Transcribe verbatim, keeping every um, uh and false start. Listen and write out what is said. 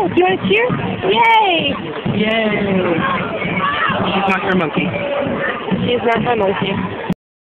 Oh, do you want to cheer? Yay! Yay! She's not your monkey. She's not my monkey.